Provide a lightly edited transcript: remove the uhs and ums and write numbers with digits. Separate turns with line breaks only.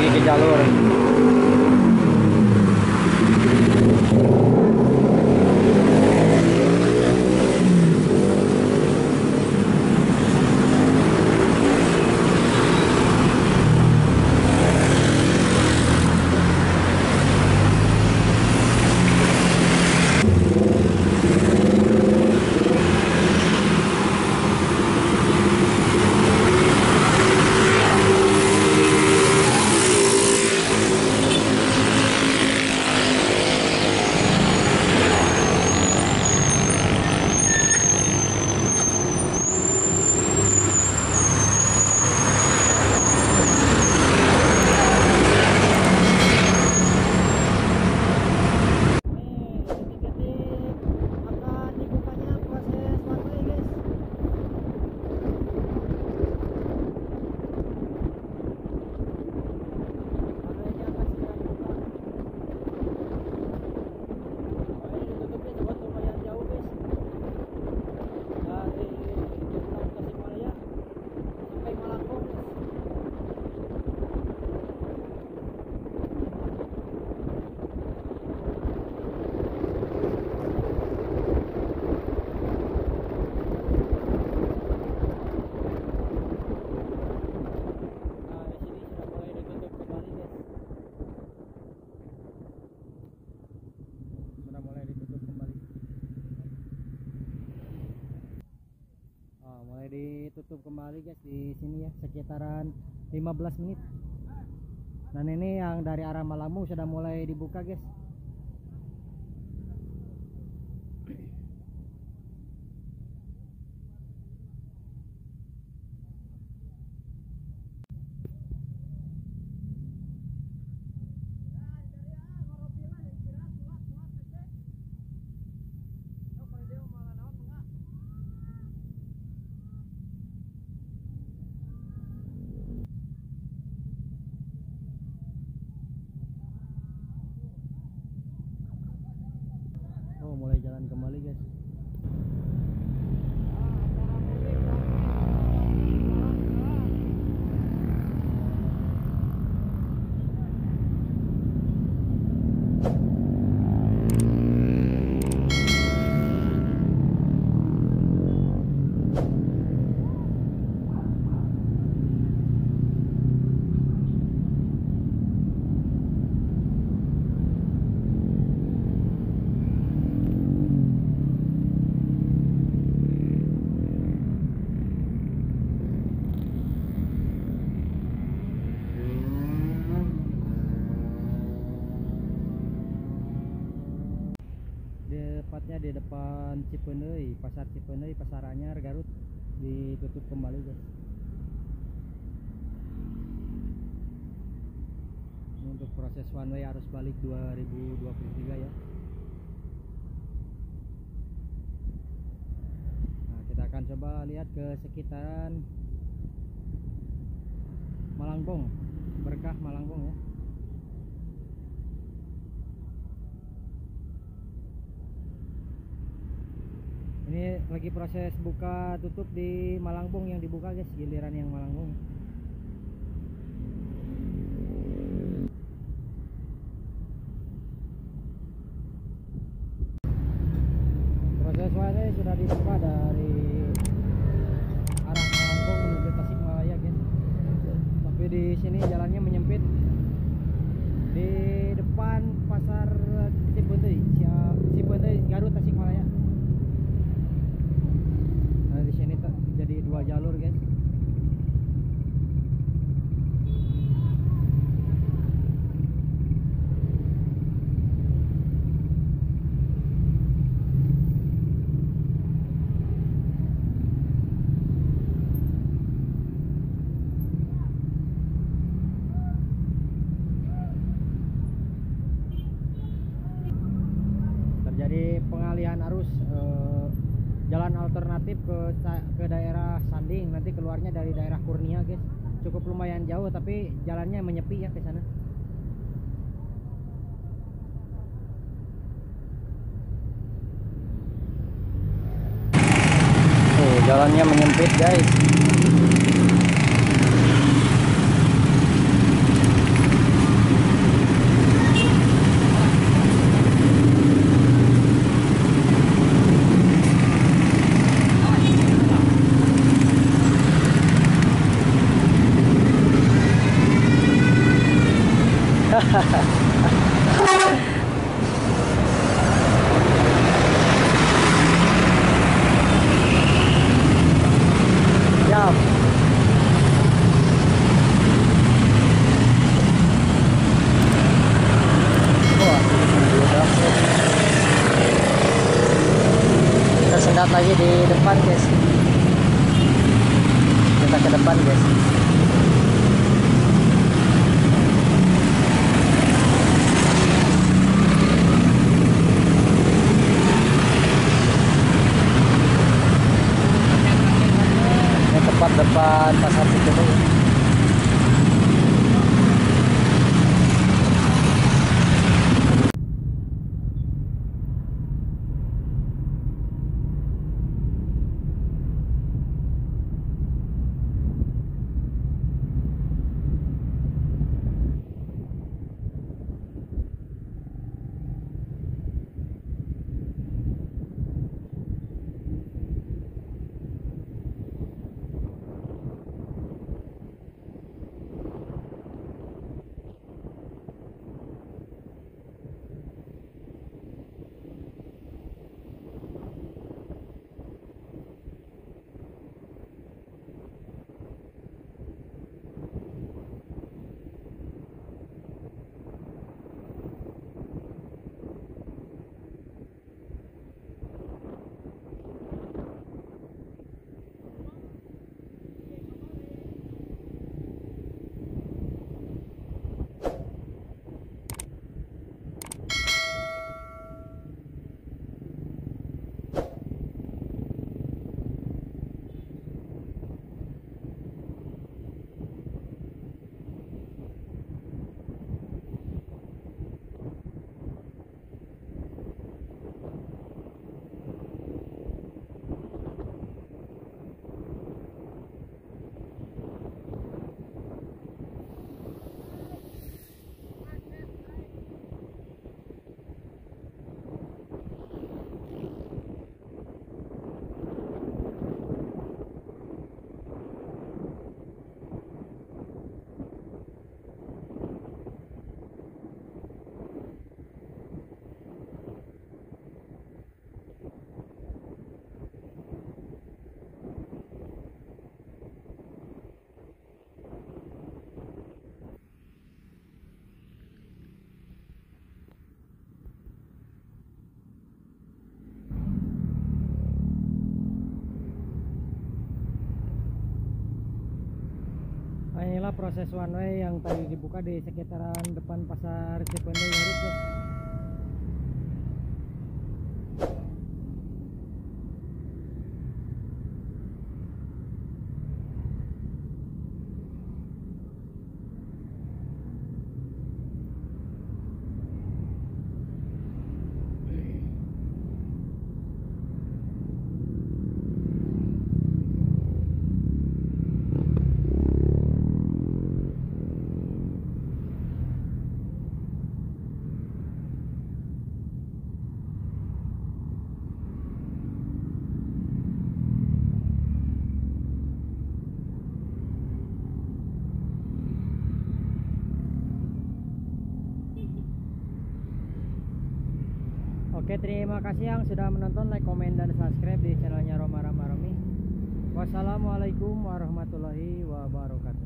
lagi ke jalur. Mulai ditutup kembali guys di sini ya, sekitaran 15 menit. Dan ini yang dari arah Malangbong sudah mulai dibuka guys. Mulai jalan kembali guys. Tepatnya di depan Cipeuneuy, pasar Cipeuneuy, pasar Anyar, Garut ditutup kembali guys. Ini untuk proses one way arus balik 2023 ya. Nah, kita akan coba lihat ke sekitaran Malangbong, Berkah Malangbong ya. Ini lagi proses buka tutup di Malangbong, yang dibuka guys, giliran yang Malangbong. Proses one sudah dibuka dari arah Malangbong menuju Tasikmalaya guys. Tapi di sini jalannya menyempit di depan pasar Cipeuneuy, Garut, Tasikmalaya. Di sini jadi dua jalur guys. Terjadi pengalihan arus jalan alternatif ke daerah Sanding, nanti keluarnya dari daerah Kurnia guys. Cukup lumayan jauh tapi jalannya menyepi ya ke sana. Jalannya menyempit guys. Siap. Wah, tersendat lagi di depan guys. Kita ke depan guys. Ini tepat depan pasar Cikini. Inilah proses one way yang tadi dibuka di sekitaran depan pasar Cipende Garut guys. Oke, terima kasih yang sudah menonton, like, komen, dan subscribe di channelnya Roma Rama Romi. Wassalamualaikum warahmatullahi wabarakatuh.